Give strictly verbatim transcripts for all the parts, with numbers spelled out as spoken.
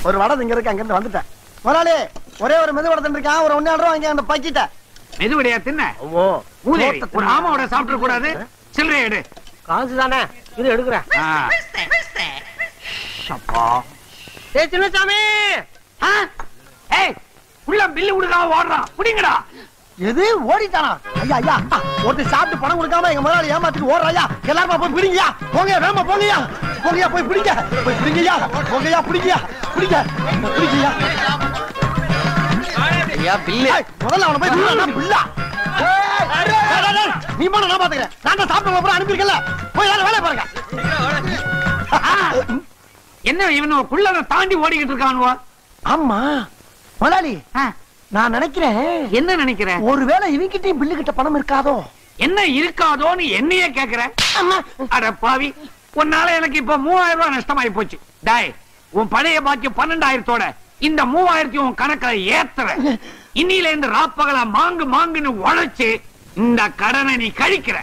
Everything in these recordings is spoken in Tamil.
ஒரு வடை இங்க இருக்கு, அங்க இருந்து வந்துட்டேன். முதலாளி ஒரே ஒரு மெது வடை இருக்கான், ஒரு ஒன்னு ரூபா அங்க அந்த பக்கிட்ட மெதுவடையா தின்ன? ஓ ஒரு ஆமாவோட சாப்பிட கூடாது. சில்லறை எடு. காசு தானே இது எடுக்கிறேன். ஏய் சின்னசாமி, ஏய் உள்ள பில்லு கொடுக்காம ஓடுறான், புடிங்கடா. எது ஓடிட்டானா? ஐயா ஐயா ஒருத்தர் சாப்பிட்டு பணம் கொடுக்காம எங்க முதலாளி ஏமாத்திட்டு ஓடுறாயா. எல்லாரும் போய் பிடிங்கயா, போங்கயா, வேமா போங்கயா, போங்கயா, போய் பிடிங்க, போய் பிடிங்கயா, போங்கயா, பிடிங்கயா, பிடிங்க, பிடிங்கயா. ஐயா பில்லு முதல்ல அவனை போய் பில்லா பில்லா. நீ போன நான் பாத்துக்கிறேன். நான் தான் சாப்பிட்டு அப்புறம் அனுப்பியிருக்கல, போய் வேலை வேலை பாருங்க. என்ன இவன் குள்ளத தாண்டி ஓடிக்கிட்டு இருக்கானுவா? ஆமா முதலாளி, நான் நினைக்கிறேன். என்ன நினைக்கிற? ஒருவேளை இவங்கிட்டையும் பில்லு கிட்ட பணம் இருக்காதோ? என்ன இருக்காதோன்னு என்னையே கேக்குற? அட பாவி, உன்னால எனக்கு இப்ப மூவாயிரம் ரூபாய் நஷ்டமாயி போச்சு. டாய், உன் பழைய பாக்கி பன்னெண்டாயிரத்தோட இந்த மூவாயிரத்தி உன் கணக்குல ஏத்துற. இன்னில இருந்து ராப்பகல மாங்கு மாங்குன்னு உழைச்சு இந்த கடனை நீ கழிக்கிற.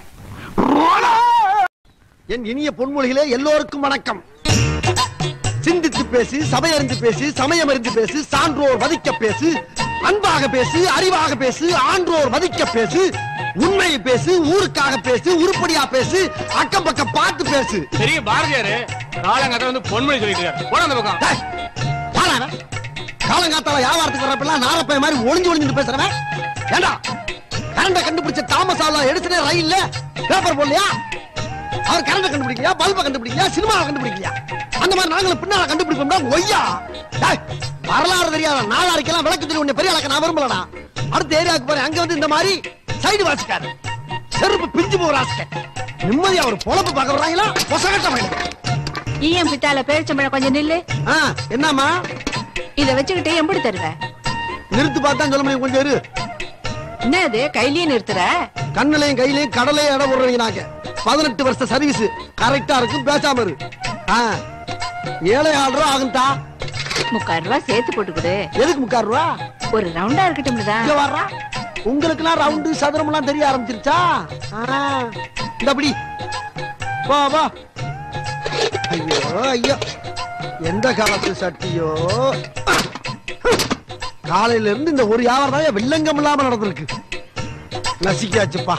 என் இனிய பொன்மொழிகளே எல்லோருக்கும் வணக்கம். சிந்தித்து பேசு, சபையறிந்து பேசு, சமயம் அறிந்து பேசு, சான்றோர் மதிக்க பேசு, அன்பாக பேசு, அறிவாக பேசு, ஆன்றோர் மதிக்க பேசு, உண்மையை பேசு, ஊருக்காக பேசு, உருப்படியா பேசு, அக்கம் பக்கம் பார்த்து பேசு. பெரிய பாரதியாரு காலங்காத்தால வந்து பொன்மொழி சொல்லிட்டு போட அந்த பக்கம். காலங்காத்தால வியாபாரத்துக்கு வரப்பெல்லாம் நாரப்பை மாதிரி ஒளிஞ்சு ஒளிஞ்சு பேசுறவன் ஏண்டா? கரண்ட கண்டுபிடிச்ச தாமஸ் ஆல்வா எடிசனே ரயில்ல பேப்பர் போடலையா? அவர் கரண்ட கண்டுபிடிக்கலையா, பல்ப கண்டுபிடிக்கலையா, சினிமாவை கண்டுபிடிக்கலையா? அந்த மாதிரி நாங்களும் பின்னால கண்டுபிடிப்போம்டா ஒய்யா. வரலாறு தெரியாத நாளாரிக்கெல்லாம் விளக்கு தெரியும் உன்னை பெரிய அளக்க நான் விரும்பலடா. அடுத்த ஏரியாவுக்கு போறேன், அங்க வந்து இந்த மாதிரி சைடு வாசிக்காரு, செருப்பு பிஞ்சு போகிற ஆசிக்க நிம்மதியா ஒரு பொழப்பு பார்க்க வர்றாங்களா? பொசகட்ட வயலு ஈயம் பித்தால பேரிச்சம்பழம் கொஞ்சம் நில்லு. என்னம்மா இத வச்சுக்கிட்டு எப்படி தருவ? நிறுத்து பார்த்தா சொல்ல முடியும், கொஞ்சம் இரு. என்ன இது கையிலேயே நிறுத்துற? கண்ணிலையும் கையிலையும் கடலையும் இடம் போடுறீங்க. நாங்க பதினெட்டு வருஷ சர்வீஸ் கரெக்டா இருக்கும், பேசாம இரு. ஏழை ஆறு ரூபா ஆகும்டா. முக்கால் ரூபா சேர்த்து போட்டுக்குடு. எதுக்கு முக்கால் ரூபா? ஒரு ரவுண்டா இருக்கட்டும். வர்றா உங்களுக்கு எல்லாம் ரவுண்டு சதுரம் எல்லாம் தெரிய ஆரம்பிச்சிருச்சா? இந்த அப்படி வா வா. ஐயோ ஐயோ, எந்த காலத்து சட்டியோ. காலையில இருந்து இந்த ஒரு வியாபாரம் தான் வில்லங்கம் இல்லாம நடந்திருக்கு. நசிக்காச்சுப்பா.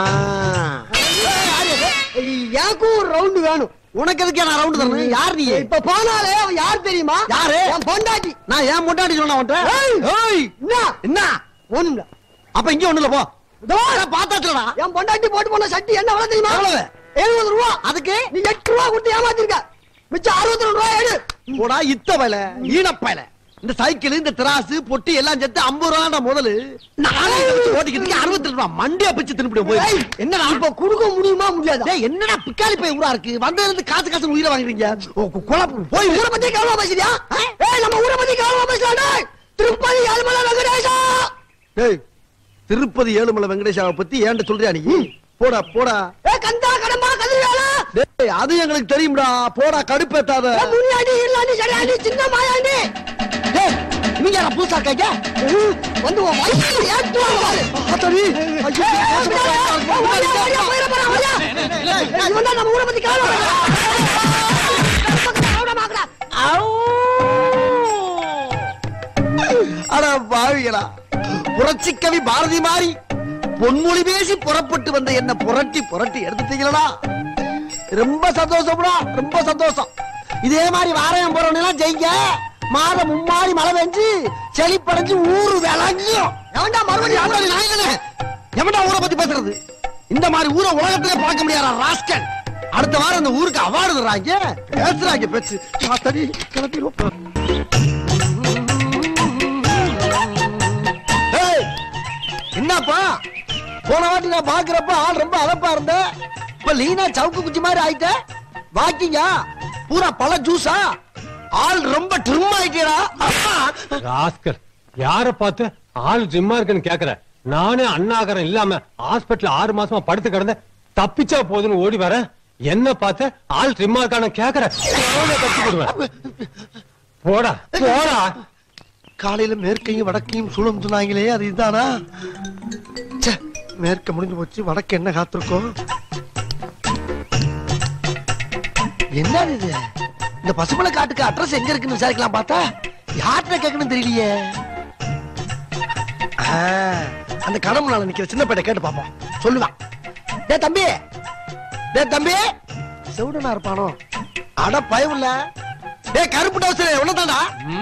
எனக்கும் ஒரு ரவுண்டு வேணும். உனக்கு எதுக்கு நான் ரவுண்டு தரணும்? யார் நீ? இப்ப போனாலே அவன் யார் தெரியுமா? யாரு? என் பொண்டாட்டி. நான் ஏன் பொண்டாட்டி சொன்ன உன்ட்ட? என்ன ஒண்ணு அப்ப இங்க ஒண்ணுல போ. பாத்தாச்சுடா என் பொண்டாட்டி போட்டு போன சட்டி என்ன விலை தெரியுமா? எழுபது ரூபா. அதுக்கு நீ எட்டு ரூபா கொடுத்து ஏமாத்திருக்க. மிச்சம் அறுபத்தி ரெண்டு ரூபாய் எடு. போடா இத்த வேலை ஈனப்பையில. இந்த சைக்கிள், இந்த திராசு, பொட்டி எல்லாம் சேர்த்து ஐம்பது ரூபா முதல்ல. நானே ஓட்டிக்கிட்டு அறுபத்தி ரெண்டு ரூபா மண்டியா பிச்சு திருப்பி போய் என்ன இப்ப கொடுக்க முடியுமா முடியாது? என்னடா பிக்காலி போய் ஊரா இருக்கு, வந்ததுல இருந்து காசு காசு உயிரை வாங்குறீங்க. குழப்பம் போய் ஊரை பத்தி கவலை பேசுறியா? நம்ம ஊரை பத்தி கவலை பேசலாம். திருப்பதி ஏழுமலை வெங்கடேஷா. ஏய், திருப்பதி ஏழுமலை வெங்கடேஷாவை பத்தி ஏன்ட சொல்றியா நீ? போடா போடா. கந்தா கடம்பா கதிரால. டேய், அது எங்களுக்கு தெரியும்டா. போடா, கடுப்பேத்தாத. முனியாடி இல்லani சரியாடி சின்ன மாயாண்டி. டேய், நீங்க யாரா புதுசா இருக்கீங்க? வந்து வா வாய் ஏத்து வா. அத்தரி ஐயோ, இவன் தான் நம்ம ஊரை பத்தி கவலை பேசுறான். அட பாவிகளா, புரட்சி கவி பாரதி மாதிரி பொன்மொழி பேசி புறப்பட்டு வந்த என்ன புரட்டி புரட்டி எடுத்துட்டீங்களா? ரொம்ப சந்தோஷம்டா, ரொம்ப சந்தோஷம். இதே மாதிரி வாரம் போறவனா ஜெயிங்க. மாதம் மும்மாறி மழை பெஞ்சு செழிப்படைஞ்சு ஊரு விளங்கியும். எவன்டா மறுபடியும் நாயகனே, எவன்டா ஊரை பத்தி பேசுறது? இந்த மாதிரி ஊரை உலகத்திலே பார்க்க முடியாதா ராஸ்கல்? அடுத்த வாரம் இந்த ஊருக்கு அவார்டு தர்றாங்க, பேசுறாங்க பேச்சு. என்னப்பா, போன வாட்டி நான் பாக்குறப்ப ஆள் ரொம்ப அழப்பா இருந்த, இப்ப லீனா சவுக்கு குச்சி மாதிரி ஆயிட்ட. வாக்கிங்க பூரா பழ ஜூஸா? ஆள் ரொம்ப ட்ரிம் ஆயிட்டா. ராஸ்கல், யார பார்த்து ஆள் ட்ரிம்மா இருக்குன்னு கேக்குற? நானே அண்ணாகரம் இல்லாம ஹாஸ்பிட்டல் ஆறு மாசமா படுத்து கிடந்த, தப்பிச்சா போதுன்னு ஓடி வர. என்ன பார்த்து ஆள் ட்ரிம்மா இருக்கான்னு கேக்குற? தப்பி போடுவேன். போடா போடா. காலையில மேற்கையும் வடக்கையும் சூழம் சொன்னாங்களே, அது இதுதானா? மேற்க முடிஞ்சு போச்சு, வடக்கு என்ன காத்திருக்கோம்? என்ன இது? இந்த பசுமலை காட்டுக்கு அட்ரஸ் எங்க இருக்குன்னு விசாரிக்கலாம் பார்த்தா யார்கிட்ட கேட்கணும் தெரியலையே. அந்த கடவுளால நிக்கிற சின்ன பையனை கேட்டு பாப்போம், சொல்லுவான். டே தம்பி, டே தம்பி, செவுடனா இருப்பானோ? அட பயமில்ல. டே கருப்பு டவுசர் எவ்வளவுதான்டா?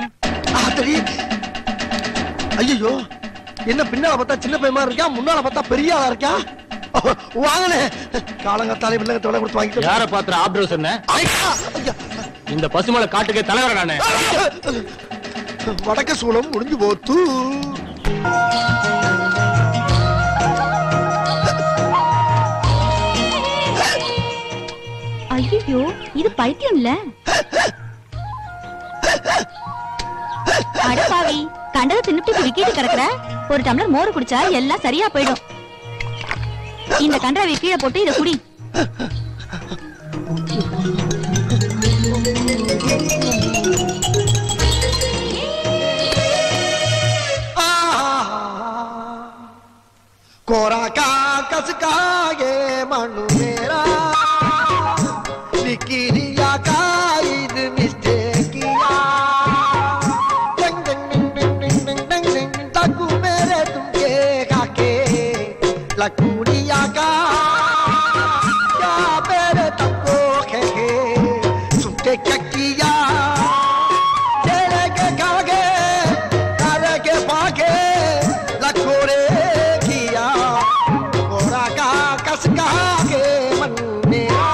ஐயோ, என்ன பின்னால பார்த்தா சின்ன பையன் மாதிரி இருக்கா, முன்னால பார்த்தா பெரிய ஆளா இருக்கா? வாங்கனே காலங்கத்தாலே வில்லங்கத்தை விலை கொடுத்து வாங்கிட்டு. யார பாத்திர ஆப்டோஸ் என்ன? இந்த பசுமலை காட்டுக்கே தலைவர் நானே. வடக்க சூளம் முடிஞ்சு போத்து. ஐயோ, இது பைத்தியம் இல்ல. அடப்பாவி, கண்டதை தின்னுட்டு விக்கிட்டு கிடக்குற. ஒரு டம்ளர் மோர் குடிச்சா எல்லாம் சரியா போயிடும். இந்த கன்றாவை கீழே போட்டு இத குடி. कोरा कागज का ये मनु मेरा लिखिया का ईद मिस्टेक किया डंग डंग डंग डंग डंग डंग डंग ताकू मेरे तुमके काके लकुड़िया का क्या मेरे तुमको खेके सुनते क्या किया चले के कागे करे के पाके लकोरे कसका के मन मेरा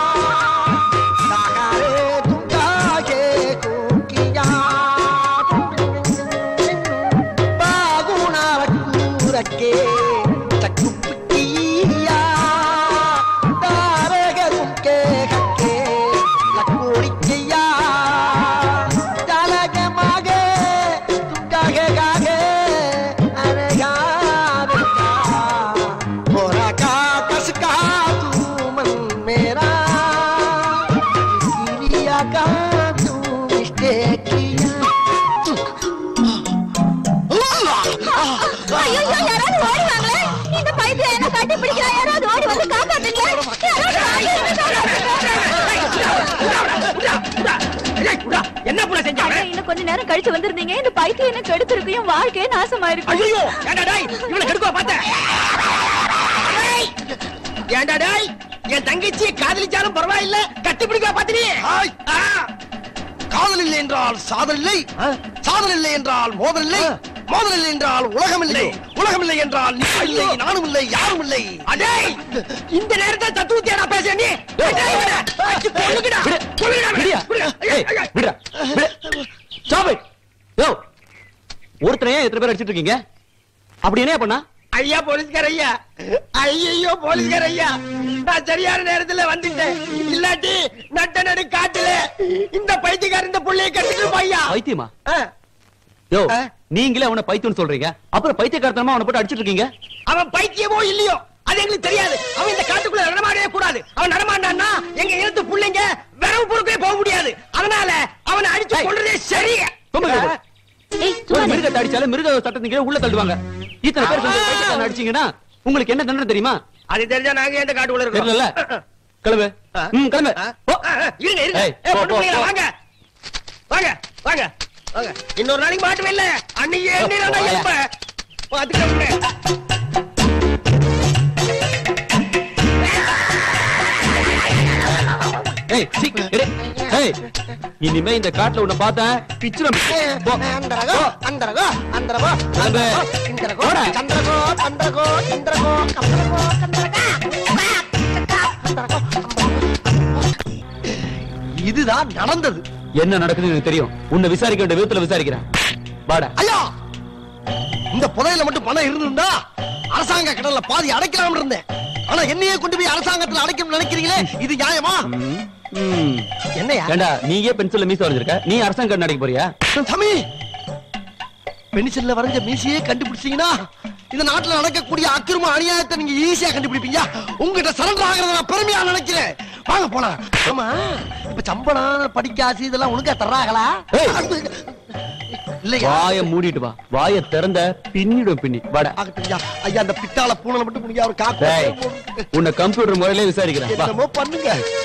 साकारे तुमका के को किया बागुना रखू रखे चकुप किया तारे के तुमके खके लकोड़ी किया डाले के मागे तुमका के गागे अरे गा என்ன புள்ள செஞ்சாங்க? இன்னும் கொஞ்ச நேரம் கழிச்சு வந்திருந்தீங்க, இந்த பைத்தியம் என்ன கெடுத்திருக்கு, என் வாழ்க்கையே நாசமாயிருக்கு. ஐயோ, ஏண்டா டேய், இவனை கெடுக்கவா பார்த்த? ஏண்டா டேய், என் தங்கச்சி காதலிச்சாலும் பரவாயில்லை, கட்டி பிடிக்கவா பார்த்தினி? காதல் இல்லை என்றால் சாதல் இல்லை, சாதல் இல்லை என்றால் மோதல் இல்லை, மோதல் இல்லை என்றால் உலகம் இல்லை, உலகம் இல்லை என்றால் நீ இல்லை, நானும் இல்லை, யாரும் இல்லை. அடே, இந்த நேரத்தில் தத்துவத்தியாடா பேசுற நீ? கொல்லுங்கடா, கொல்லுங்கடா. ஒருத்தரையே எத்தனை பேர் அடிச்சிட்டு இருக்கீங்க? அப்படி என்ன பண்ணா? ஐயா போலீஸ்கார ஐயா, ஐயோ போலீஸ்கார ஐயா, நான் சரியான நேரத்துல வந்துட்டேன். இல்லாட்டி நட்ட நடு காட்டுல இந்த பைத்தியக்கார இந்த புள்ளைய கட்டிட்டு பையா. பைத்தியமா? யோ, நீங்களே அவனை பைத்தியம் சொல்றீங்க, அப்புறம் பைத்தியக்காரத்தனமா அவனை போட்டு அடிச்சிட்டு இருக்கீங்க. அவன் பைத்தியமோ இல்லையோ அது எங்களுக்கு தெரியாது. அவன் இந்த காட்டுக்குள்ள நடமாடவே கூடாது. அவன் நடமாண்டான்னா எங்க இனத்து புள்ளைங்க விரவு பொறுக்கே போக முடியாது. அதனால அவனை அடிச்சு கொள்றதே சரி. மிருகத்தை அடிச்சாலும் மிருக சட்டத்தின் உள்ள தள்ளுவாங்க. இத்தனை பேர் பைத்தியக்காரனை அடிச்சீங்கன்னா உங்களுக்கு என்ன தண்டனை தெரியுமா? அது தெரிஞ்சா நாங்க எந்த காட்டுக்குள்ள இருக்கோம்? தெரியல. கிளம்பு. ம், கிளம்பு. இருங்க இருங்க. ஏய் பொண்ணு வாங்க வாங்க வாங்க வாங்க. இன்னொரு நாளைக்கு மாட்டவே இல்ல. அன்னைக்கு என்ன எப்ப பாத்துக்கோங்க. ஏய் சீ, எடே. ஏய், இனிமே இந்த காட்டுல உன்னை பார்த்தேன் பிச்சுரம். அந்தரகோ அந்தரகோ அந்தரகோ இந்தரகோ சந்திரகோ சந்திரகோ இந்திரகோ கந்தரகோ கந்தரகா. இதுதான் நடந்தது. என்ன நடக்குதுன்னு எனக்கு தெரியும். உன்னை விசாரிக்க வேண்டிய விதத்துல விசாரிக்கிறேன். வாடா. ஐயா, இந்த புதையில மட்டும் பணம் இருந்திருந்தா அரசாங்க கடல்ல பாதி அடைக்கலாம் இருந்தேன். ஆனா என்னையே கொண்டு போய் அரசாங்கத்துல அடைக்கணும்னு நினைக்கிறீங்களே, இது நியாயமா? என்னையா? ஏண்டா நீயே பென்சில்ல மீச வரைஞ்சிருக்க, நீ அரசாங்க கடன் அடைக்க போறியா? சாமி, பென்சில்ல வரைஞ்ச மீசையே கண்டுபிடிச்சீங்கன்னா இந்த நாட்டுல நடக்கக்கூடிய அக்கிரம அநியாயத்தை நீங்க ஈஸியா கண்டுபிடிப்பீங்க. உங்ககிட்ட சரண்டர் ஆகிறத நான் பெருமையா நினைக்கிறேன். வாங்க போலாம். ஆமா, இப்ப சம்பளம் படிக்காசு இதெல்லாம் உனக்கா தர்றாங்களா? வாய மூடிட்டு வா. வாய திறந்த பின்னிடும் பின்னி. வாடா. ஐயா, அந்த பித்தாள பூனை மட்டும் முடியாது. உன்னை கம்ப்யூட்டர் முறையிலே விசாரிக்கிறேன். பண்ணுங்க.